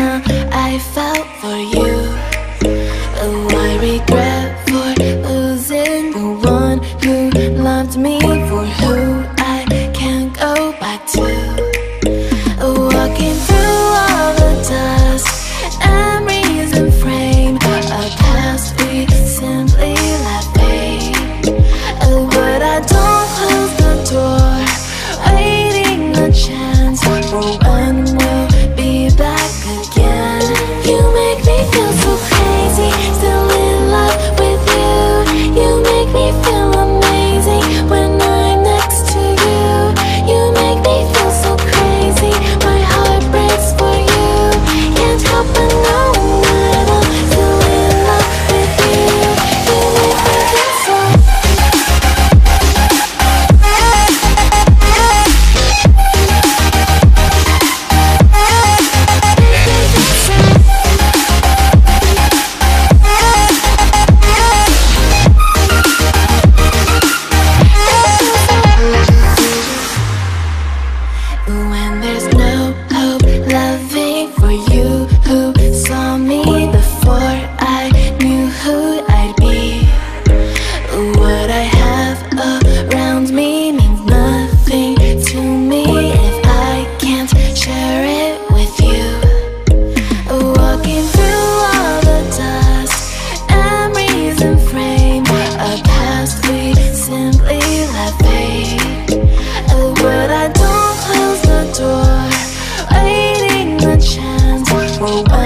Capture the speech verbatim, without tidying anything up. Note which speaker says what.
Speaker 1: now I felt for you. Oh, I regret for losing the one who loved me, for who I can't go back to. Walking through all the dust, memories and frame, a past we simply let fade. Oh, but I don't close the door, waiting a chance for when we'll be back again. You make me feel so crazy, still in love with you. You make me feel amazing when I'm next to you. You make me feel so crazy, my heart breaks for you. Can't help but knowing that I'm still in love with you. You make me feel so. When there's no hope, loving for you who saw me before I knew who I'd be. What I have around me means nothing to me if I can't share it with you. Walking through all the dust, memories and frame, a past we simply let fade. Oh, but I don't close the door, waiting a chance for